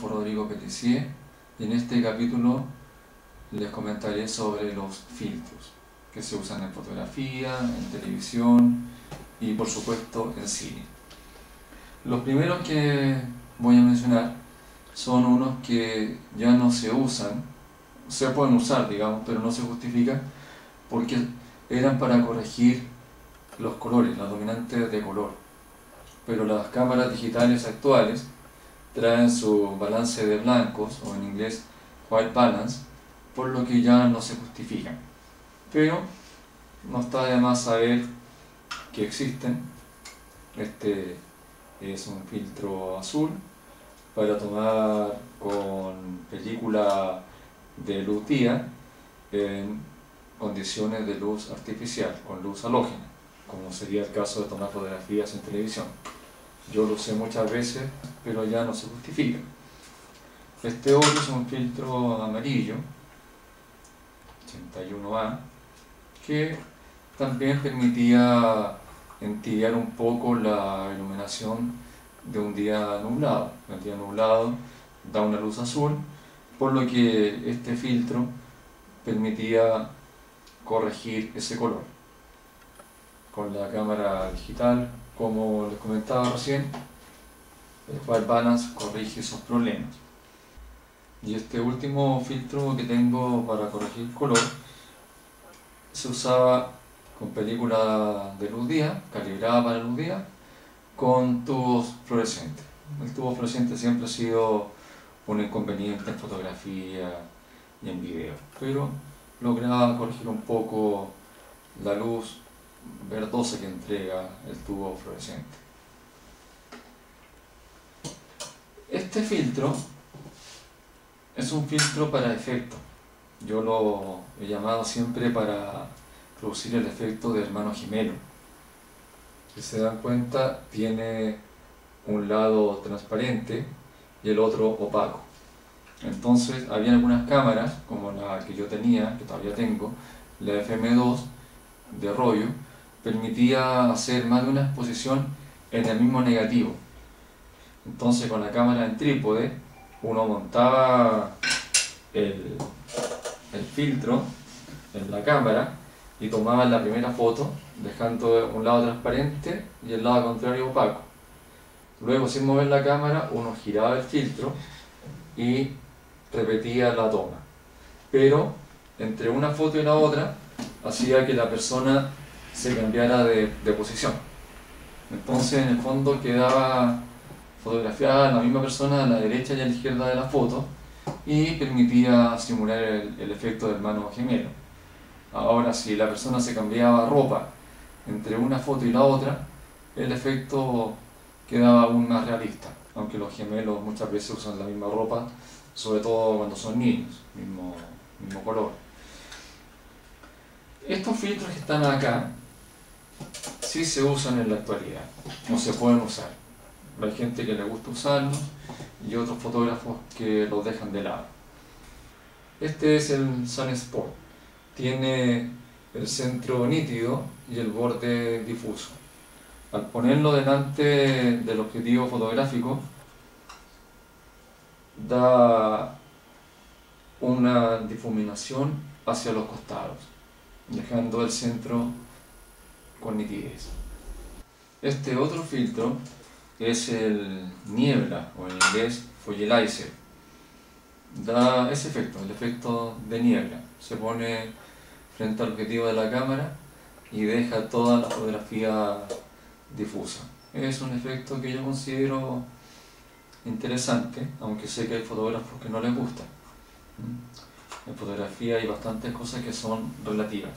Rodrigo Pellicier y en este capítulo les comentaré sobre los filtros que se usan en fotografía, en televisión y por supuesto en cine. Los primeros que voy a mencionar son unos que ya no se usan, se pueden usar digamos, pero no se justifica porque eran para corregir los colores, las dominantes de color. Pero las cámaras digitales actuales traen su balance de blancos, o en inglés white balance, por lo que ya no se justifican. Pero no está de más saber que existen. Este es un filtro azul para tomar con película de luz día en condiciones de luz artificial, con luz halógena, como sería el caso de tomar fotografías en televisión. Yo lo usé muchas veces, pero ya no se justifica. Este otro es un filtro amarillo, 81A, que también permitía entibiar un poco la iluminación de un día nublado. El día nublado da una luz azul, por lo que este filtro permitía corregir ese color. Con la cámara digital, como les comentaba recién, el white balance corrige esos problemas. Y este último filtro que tengo para corregir color se usaba con película de luz día, calibrada para luz día, con tubos fluorescentes. El tubo fluorescente siempre ha sido un inconveniente en fotografía y en video, pero lograba corregir un poco la luz verdosa que entrega el tubo fluorescente. Este filtro es un filtro para efecto. Yo lo he llamado siempre para producir el efecto de hermano gemelo. Si se dan cuenta, tiene un lado transparente y el otro opaco. Entonces, había algunas cámaras, como la que yo tenía, que todavía tengo, la FM2 de rollo, permitía hacer más de una exposición en el mismo negativo. Entonces, con la cámara en trípode, uno montaba el filtro en la cámara y tomaba la primera foto, dejando un lado transparente y el lado contrario opaco. Luego, sin mover la cámara, uno giraba el filtro y repetía la toma. Pero entre una foto y la otra, hacía que la persona se cambiara de posición. Entonces, en el fondo, quedaba fotografiada la misma persona a la derecha y a la izquierda de la foto y permitía simular el efecto del hermano gemelo. Ahora, si la persona se cambiaba ropa entre una foto y la otra, el efecto quedaba aún más realista, aunque los gemelos muchas veces usan la misma ropa, sobre todo cuando son niños, mismo color. Estos filtros que están acá sí se usan en la actualidad, o se pueden usar. Hay gente que le gusta usarlos y otros fotógrafos que los dejan de lado. Este es el Sun Sport. Tiene el centro nítido y el borde difuso. Al ponerlo delante del objetivo fotográfico, da una difuminación hacia los costados, dejando el centro con nitidez. Este otro filtro es el niebla, o en inglés foggerizer. Da ese efecto, el efecto de niebla. Se pone frente al objetivo de la cámara y deja toda la fotografía difusa. Es un efecto que yo considero interesante, aunque sé que hay fotógrafos que no les gusta. En fotografía hay bastantes cosas que son relativas.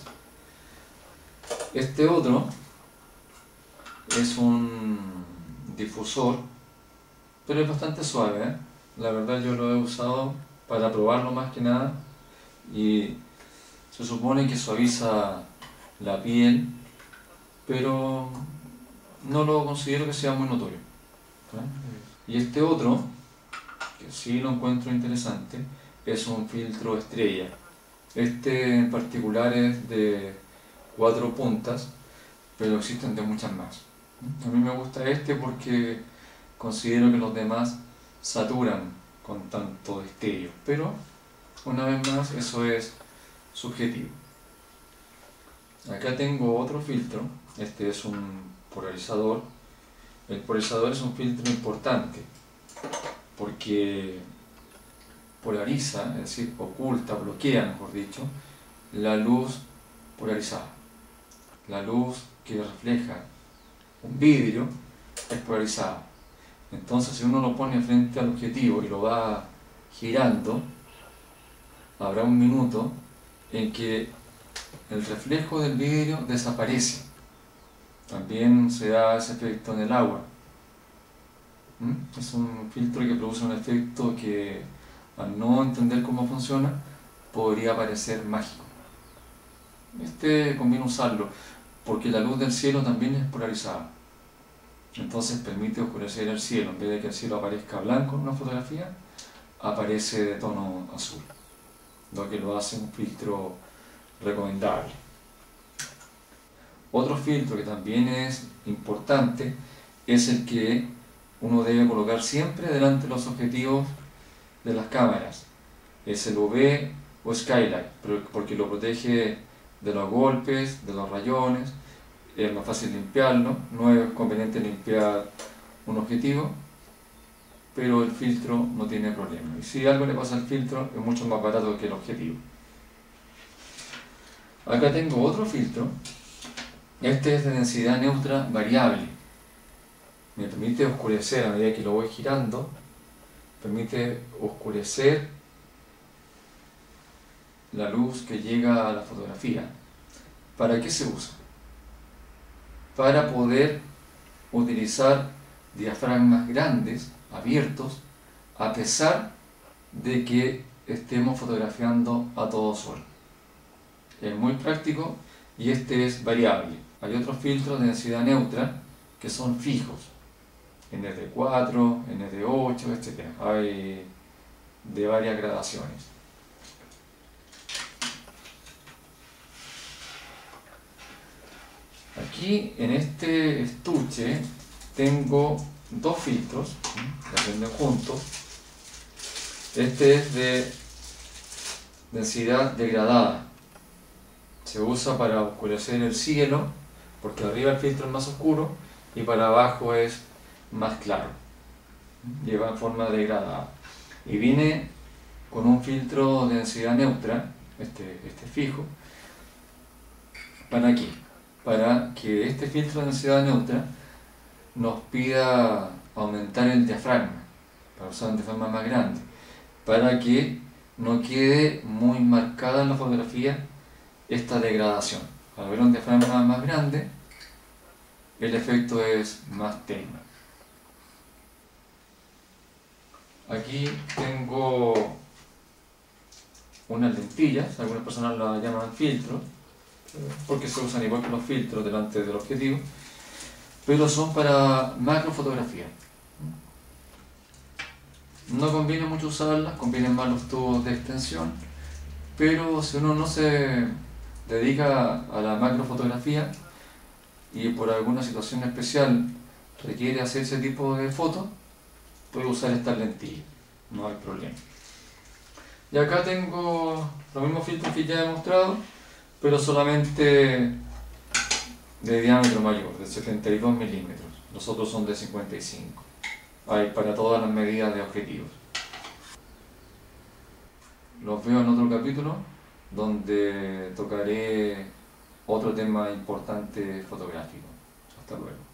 Este otro es un difusor, pero es bastante suave, ¿eh? La verdad yo lo he usado para probarlo más que nada y se supone que suaviza la piel, pero no lo considero que sea muy notorio, ¿eh? Y este otro, que sí lo encuentro interesante, es un filtro estrella. Este en particular es de 4 puntas, pero existen de muchas más. A mí me gusta este porque considero que los demás saturan con tanto destello, pero una vez más eso es subjetivo. Acá tengo otro filtro, este es un polarizador. El polarizador es un filtro importante porque polariza, es decir, oculta, bloquea, mejor dicho, la luz polarizada. La luz que refleja un vidrio es polarizada. Entonces, si uno lo pone frente al objetivo y lo va girando, habrá un minuto en que el reflejo del vidrio desaparece. También se da ese efecto en el agua. Es un filtro que produce un efecto que, al no entender cómo funciona, podría parecer mágico. Este conviene usarlo porque la luz del cielo también es polarizada. Entonces permite oscurecer el cielo. En vez de que el cielo aparezca blanco en una fotografía, aparece de tono azul, lo que lo hace un filtro recomendable. Otro filtro que también es importante es el que uno debe colocar siempre delante de los objetivos de las cámaras. Es el UV o Skylight, porque lo protege de los golpes, de los rayones, es más fácil limpiarlo, no es conveniente limpiar un objetivo, pero el filtro no tiene problema. Y si algo le pasa al filtro, es mucho más barato que el objetivo. Acá tengo otro filtro. Este es de densidad neutra variable. Me permite oscurecer a medida que lo voy girando. Permite oscurecer la luz que llega a la fotografía. ¿Para qué se usa? Para poder utilizar diafragmas grandes, abiertos, a pesar de que estemos fotografiando a todo sol. Es muy práctico y este es variable. Hay otros filtros de densidad neutra que son fijos, ND4, ND8, etc. Hay de varias gradaciones. Aquí en este estuche tengo dos filtros que venden juntos. Este es de densidad degradada. Se usa para oscurecer el cielo, porque arriba el filtro es más oscuro y para abajo es más claro. Lleva en forma degradada. Y viene con un filtro de densidad neutra, este fijo. ¿Para qué? Para que este filtro de densidad neutra nos pida aumentar el diafragma, para usar un diafragma más grande, para que no quede muy marcada en la fotografía esta degradación. Al ver un diafragma más grande, el efecto es más tenue. Aquí tengo unas lentillas, algunas personas las llaman filtros, porque se usan igual que los filtros delante del objetivo, pero son para macrofotografía. No conviene mucho usarlas, convienen más los tubos de extensión, pero si uno no se dedica a la macrofotografía y por alguna situación especial requiere hacer ese tipo de fotos, puede usar estas lentillas, no hay problema. Y acá tengo los mismos filtros que ya he mostrado, pero solamente de diámetro mayor, de 72 milímetros. Los otros son de 55. Hay para todas las medidas de objetivos. Los veo en otro capítulo donde tocaré otro tema importante fotográfico. Hasta luego.